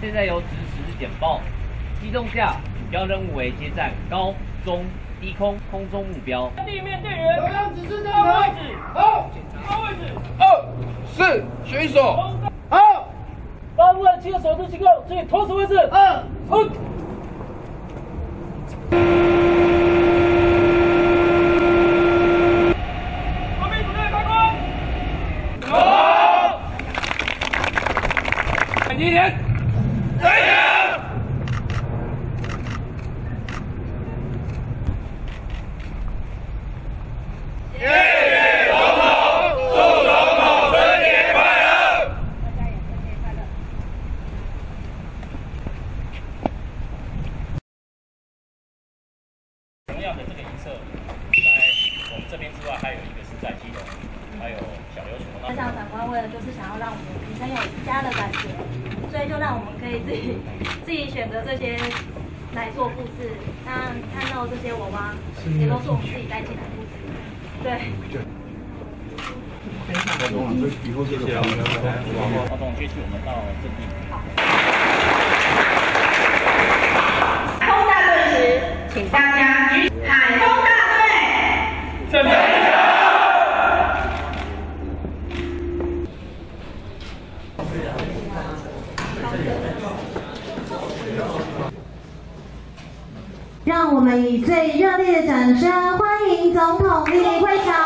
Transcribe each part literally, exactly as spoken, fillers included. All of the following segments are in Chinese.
现在由指使简报。机动下主要任务为接战高、中、低空空中目标。 地面电源，中央指示到位置。好，到位置。 二、四，选手。 好，八部的七个守住机构，请投手位置。二、冲。 一连，再见。谢谢总统，祝总统春节快乐！大家也春节快乐。 同样的这个仪色，在我们这边之外，还有一个是在基隆，还有小琉球。 台上长官为了就是想要让我们女生有家的感觉。 所以就让我们可以自己自己选择这些来做布置。那看到这些娃娃，也都是我们自己带进来布置。对。 以后谢谢啊。好，总接续我们到阵地。 好。 海风大队时，请大家举海风大队。 准备。 让我们以最热烈的掌声欢迎总统莅临会场。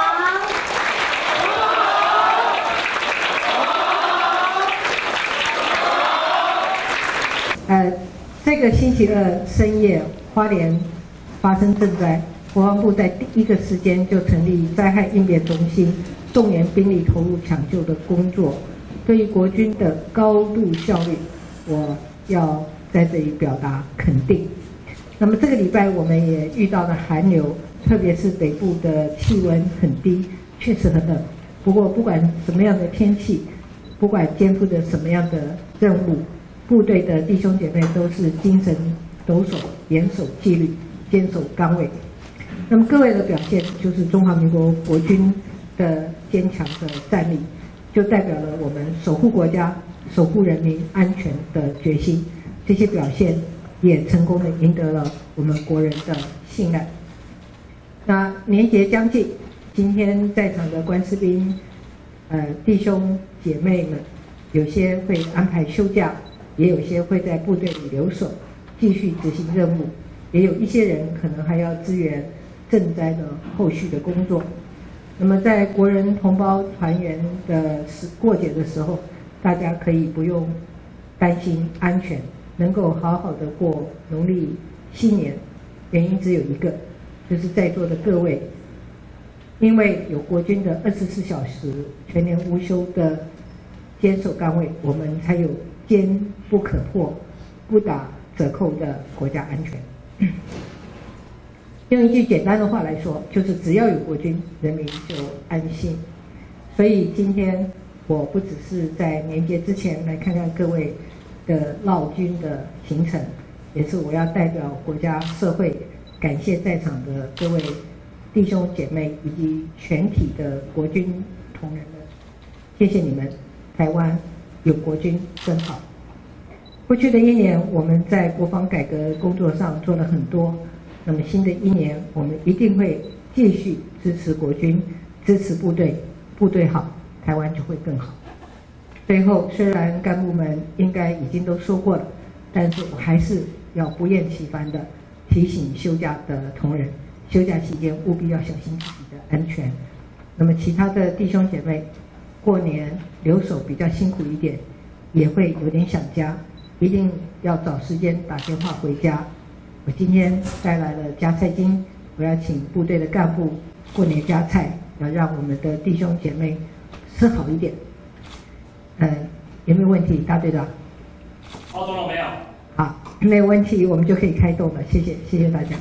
呃，这个星期二深夜，花莲发生震灾，国防部在第一个时间就成立灾害应变中心，动员兵力投入抢救的工作。对于国军的高度效率，我要在这里表达肯定。 那么这个礼拜我们也遇到了寒流，特别是北部的气温很低，确实很冷。不过不管什么样的天气，不管肩负着什么样的任务，部队的弟兄姐妹都是精神抖擞，严守纪律，坚守岗位。那么各位的表现，就是中华民国国军的坚强的战力，就代表了我们守护国家、守护人民安全的决心。这些表现。 也成功的赢得了我们国人的信赖。那年节将近，今天在场的官士兵，呃弟兄姐妹们，有些会安排休假，也有些会在部队里留守，继续执行任务，也有一些人可能还要支援赈灾的后续的工作。那么在国人同胞团圆的时过节的时候，大家可以不用担心安全。 能够好好的过农历新年，原因只有一个，就是在座的各位，因为有国军的二十四小时全年无休的坚守岗位，我们才有坚不可破、不打折扣的国家安全。用一句简单的话来说，就是只要有国军，人民就安心。所以今天我不只是在年节之前来看看各位。 的劳军的行程，也是我要代表国家社会感谢在场的各位弟兄姐妹以及全体的国军同仁们，谢谢你们，台湾有国军真好。过去的一年，我们在国防改革工作上做了很多，那么新的一年，我们一定会继续支持国军，支持部队，部队好，台湾就会更好。 最后，虽然干部们应该已经都说过了，但是我还是要不厌其烦的提醒休假的同仁，休假期间务必要小心自己的安全。那么其他的弟兄姐妹，过年留守比较辛苦一点，也会有点想家，一定要找时间打电话回家。我今天带来了夹菜金，我要请部队的干部过年夹菜，要让我们的弟兄姐妹吃好一点。 嗯，有没有问题，大队长？ 包装了没有？ 好，没有问题，我们就可以开动了。谢谢，谢谢大家。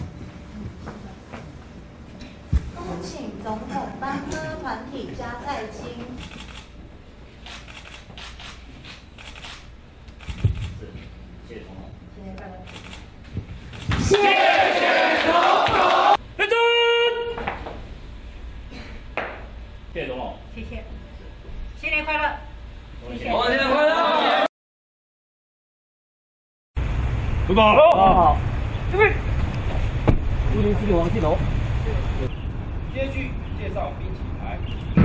恭请总统班歌团体夹菜金。 谢谢总统。 新年快乐。 谢谢总统。 认真。谢谢总统。 谢谢。新年快乐。 新年快乐！ 出动。 好，这边。五零四九王继楼。 接续介绍兵棋牌。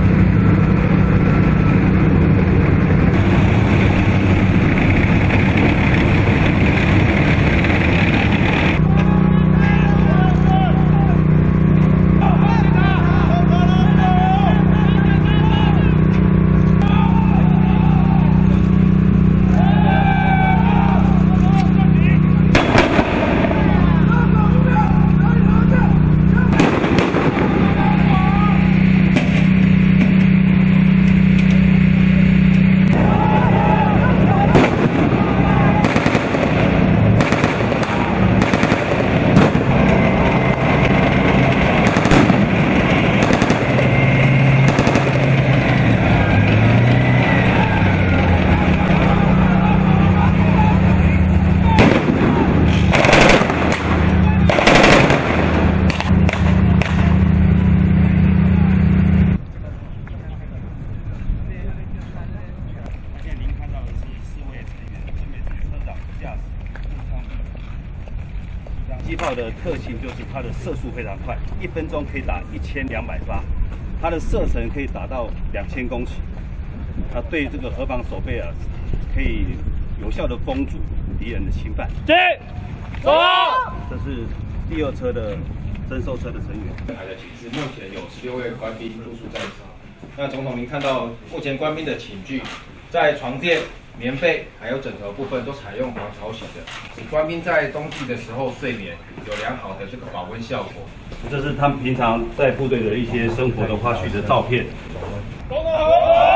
机炮的特性就是它的射速非常快，一分钟可以打一千两百发，它的射程可以达到两千公尺。啊，对这个河防守备啊，可以有效的封阻敌人的侵犯。 接，走。 这是第二车的征收车的成员。 台的寝室目前有十六位官兵住宿在场。那总统您看到目前官兵的寝具，在床垫、棉被还有枕头部分都采用防潮型的，使官兵在冬季的时候睡眠有良好的这个保温效果。 这是他们平常在部队的一些生活的花絮的照片。 总统好。